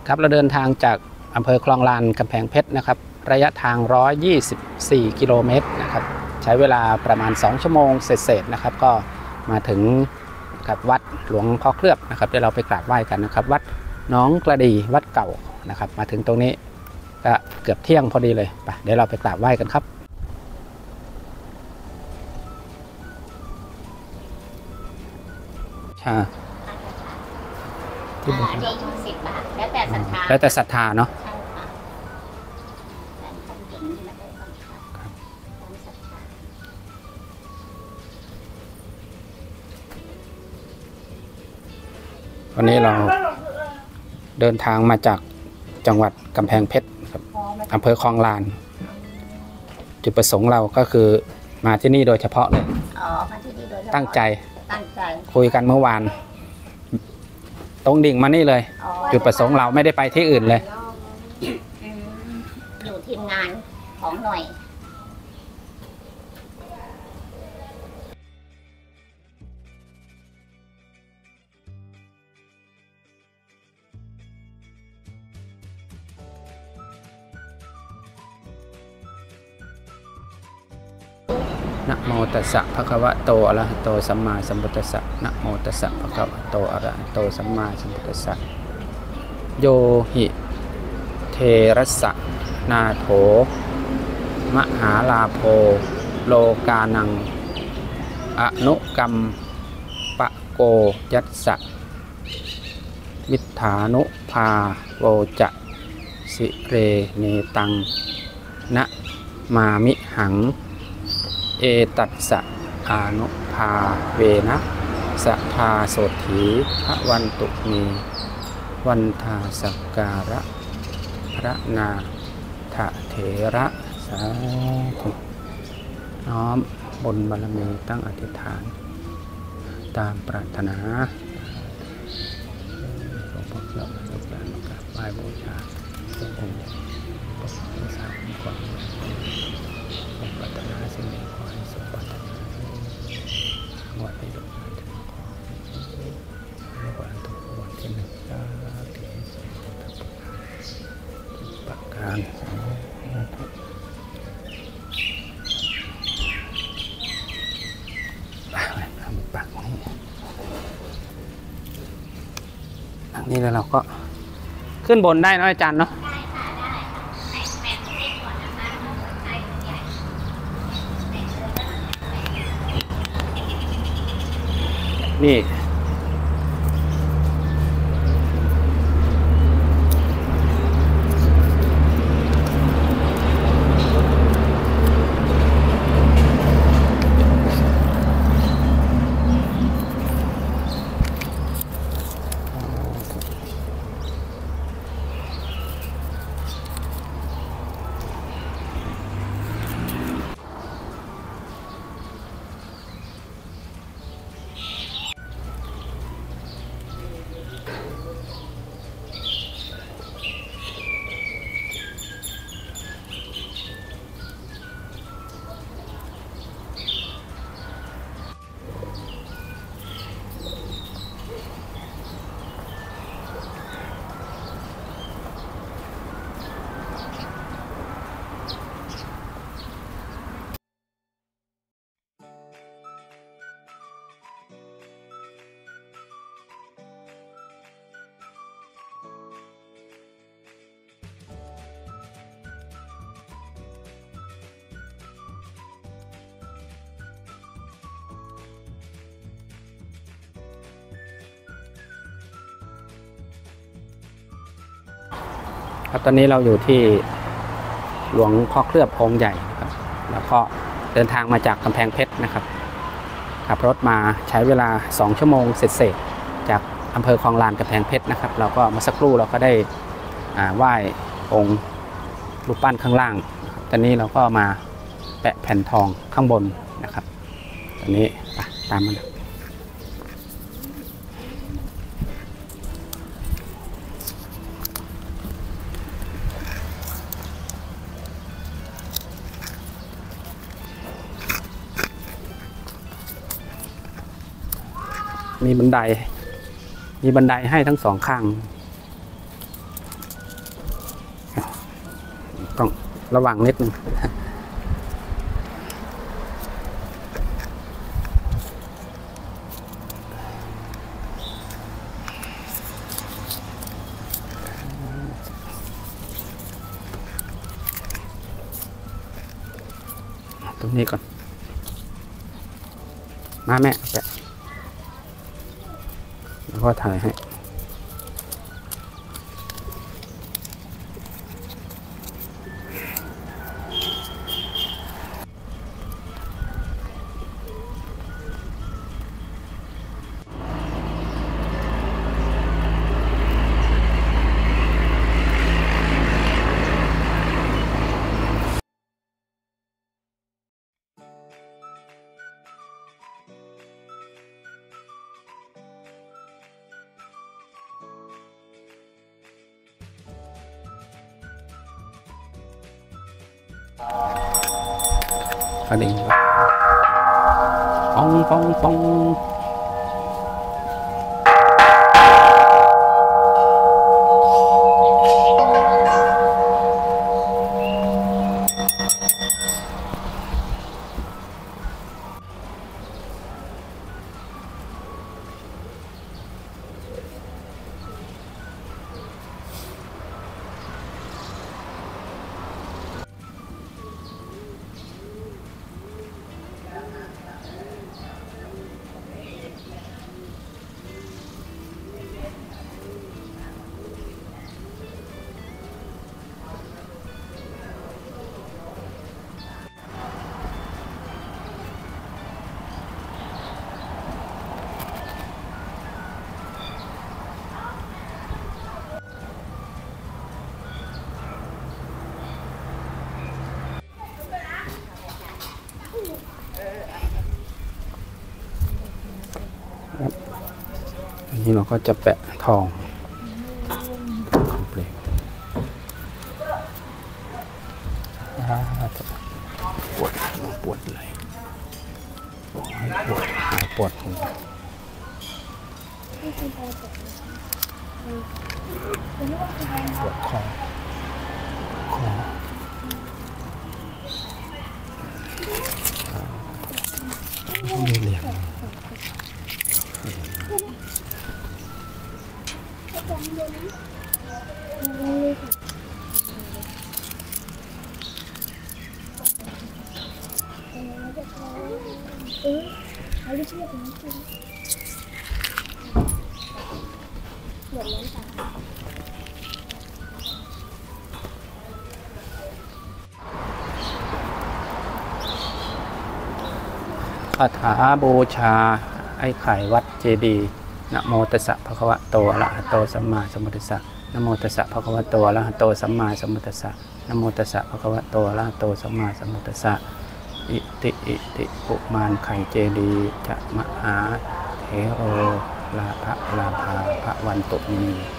ครับเราเดินทางจากอำเภอคลองลานกำแพงเพชรนะครับระยะทาง124กิโลเมตรนะครับใช้เวลาประมาณ2ชั่วโมงเศษๆนะครับก็มาถึงกับวัดหลวงพ่อเคลือบนะครับเดี๋ยวเราไปกราบไหว้กันนะครับวัดหนองกระดีวัดเก่านะครับมาถึงตรงนี้ก็เกือบเที่ยงพอดีเลยไปเดี๋ยวเราไปกราบไหว้กันครับที่บุญอันนี้10 บาทแล้วแต่ศรัทธาแล้วแต่ศรัทธาเนาะวันนี้เราเดินทางมาจากจังหวัดกำแพงเพชรครับอำเภอคลองลานจุดประสงค์เราก็คือมาที่นี่โดยเฉพาะเลยตั้งใจคุยกันเมื่อวานตรงดิ่งมานี่เลยจุดประสงค์เราไม่ได้ไปที่อื่นเลยอยู่ทีมงานของหน่วยนะโมตัสสะภะคะวะโตอะระหะโตสัมมาสัมพุทธัสสะนะโมตัสสะภะคะวะโตอะระหะโตสัมมาสัมพุทธัสสะโยหิเทรัสสะนาโถมหาลาโภโลกานังอนุกัมปะโกยัสสะมิถานุภาโวจะสิเรเนตังนะมามิหังเอตัสสะอานุภาเวนะสัทธาโสถีพระวันตุมีวันทาสักการะพระนาถเถระสาธุน้อมบุญบารมีตั้งอธิษฐานตามปรารถนาหลวงพ่อเราลูกหลานกราบไหว้บูชาพระองค์พระพุทธศาสนาก่อนปรารถนาสิ่งใดขอให้สมปรารถนาหมดประโยชน์วันทุกวันที่หนึ่งประการปักนี่แล้วเราก็ขึ้นบนได้นะอาจารย์เนาะนี่ครับตอนนี้เราอยู่ที่หลวงพ่อเคลือบองค์ใหญ่ครับแล้วก็เดินทางมาจากกำแพงเพชรนะครับขับรถมาใช้เวลา2ชั่วโมงเสร็จจากอำเภอคลองลานกำแพงเพชรนะครับเราก็เมื่อสักครู่เราก็ได้ไหว้องค์รูปปั้นข้างล่างตอนนี้เราก็มาแปะแผ่นทองข้างบนนะครับตอนนี้ตามมา มีบันไดให้ทั้งสองข้างต้องระวังนิดนึงตรงนี้ก่อนมาแม่แปะแล้วก็ถ่ายให้กระดิ่งปองปองปองอันนี้เราก็จะแปะทองคอมเพล็กซ์ปวดปวดไหล่ปวดหัวปวดคอไม่เรียนคาถาบูชาไอ้ไข่วัดเจดีย์นะโมตัสสะภะคะวะโตอะระหะโตสัมมาสัมพุทธัสสะนะโมตัสสะภะคะวะโตอะระหะโตสัมมาสัมพุทธัสสะนะโมตัสสะภะคะวะโตอะระหะโตสัมมาสัมพุทธัสสะอิติปุมานไข่เจดีย์จะมหาเถโรลาภพระวันตุนี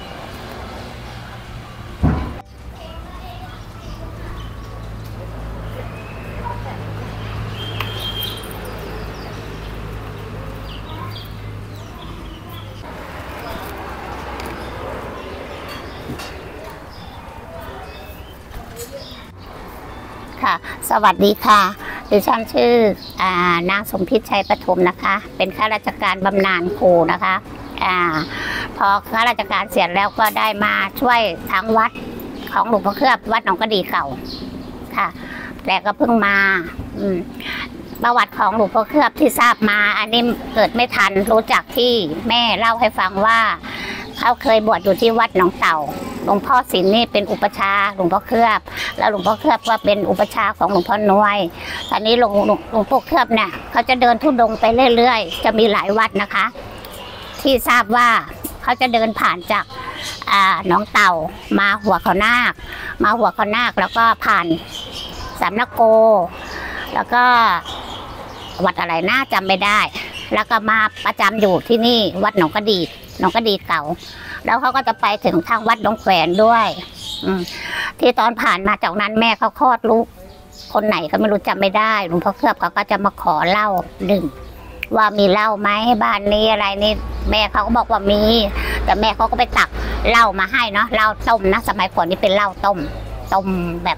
ค่ะสวัสดีค่ะดิฉันชื่อนางสมพิษชัยปฐมนะคะเป็นข้าราชการบำนาญครูนะคะพอข้าราชการเสร็จแล้วก็ได้มาช่วยทางวัดของหลวงพ่อเคลือบวัดหนองกระดีเก่าค่ะแต่ก็เพิ่งมาประวัติของหลวงพ่อเคลือบที่ทราบมาอันนี้เกิดไม่ทันรู้จักที่แม่เล่าให้ฟังว่าเขาเคยบวชอยู่ที่วัดหนองเต่าหลวงพ่อศิลป์นี่เป็นอุปชาหลวงพ่อเคลือบแล้วหลวงพ่อเคลือบก็เป็นอุปชาของหลวงพ่อนวยตอนนี้หลวงพ่อเคลือบเนี่ยเขาจะเดินธุดงค์ไปเรื่อยๆจะมีหลายวัดนะคะที่ทราบว่าเขาจะเดินผ่านจากหนองเต่ามาหัวเขานาคแล้วก็ผ่านสามนโกแล้วก็วัดอะไรน่าจำไม่ได้แล้วก็มาประจำอยู่ที่นี่วัดหนองกระดีเก่าแล้วเขาก็จะไปถึงทางวัดดงแขวนด้วยที่ตอนผ่านมาจากนั้นแม่เขาคลอดลูกคนไหนก็ไม่รู้จำไม่ได้หลวงพ่อเคลือบเขาก็จะมาขอเหล้าดื่มว่ามีเหล้าไหมบ้านนี้อะไรนี่แม่เขาก็บอกว่ามีแต่แม่เขาก็ไปตักเหล้ามาให้เนาะเหล้าต้มนะสมัยก่อนนี่เป็นเหล้าต้มแบบ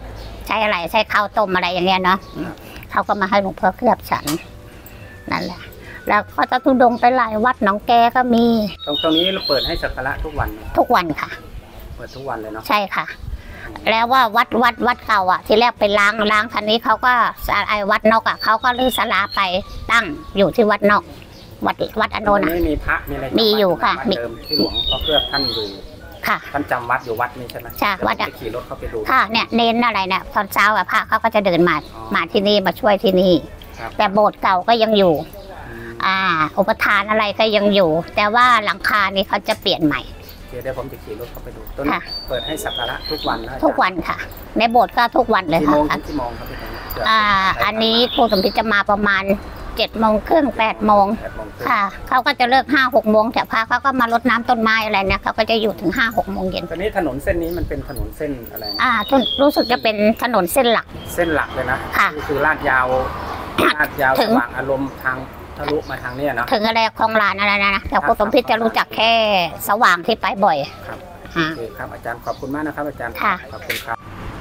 ใช้อะไรใช้ข้าวต้มอะไรอย่างเงี้ยเนาะเขาก็มาให้หลวงพ่อเคลือบฉันนั่นแหละแล้วก็จะทุดงไปหลายวัดหนองแกก็มีตรงนี้เราเปิดให้สักการะทุกวันทุกวันค่ะเปิดทุกวันเลยเนาะใช่ค่ะแล้วว่าวัดเก่าอ่ะที่แรกไปล้างทันนี้เขาก็ไอ้วัดนอกอ่ะเขาก็ลื้อศาลาไปตั้งอยู่ที่วัดนอกวัดอโนนไม่มีพระมีอะไรมีอยู่ค่ะมีที่หลวงพ่อเคลือบท่านอยู่ค่ะท่านจำวัดอยู่วัดนี้ใช่ไหมใช่วัดจะขี่รถเข้าไปดูค่ะเนี่ยเน้นอะไรเนี่ยตอนเช้าอ่ะพระเขาก็จะเดินมาที่นี่มาช่วยที่นี่แต่โบสถ์เก่าก็ยังอยู่อุปทานอะไรก็ยังอยู่ แต่ว่าหลังคานี่เขาจะเปลี่ยนใหม่เดี๋ยวผมจะขี่รถเข้าไปดูต้นเปิดให้สักการะทุกวันทุกวันค่ะในโบสถ์ก็ทุกวันเลยค่ะกี่โมงครับอันนี้ครูสมพิษจะมาประมาณ7:30 8:00ค่ะเขาก็จะเลิก5-6 โมงแต่พระเขาก็มารดน้ำต้นไม้อะไรเนี่ยเขาก็จะอยู่ถึง5-6 โมงเย็นตอนนี้ถนนเส้นนี้มันเป็นถนนเส้นอะไรรู้สึกจะเป็นถนนเส้นหลักเลยนะคือลาดยาวสว่างอารมณ์ทางทะลุมาทางนี้เนาะถึงอะไรคลองลานอะไรนะแต่ครูสมพิษจะรู้จักแค่สว่างที่ไปบ่อยครับโอเคครับอาจารย์ขอบคุณมากนะครับอาจารย์ขอบคุณครับ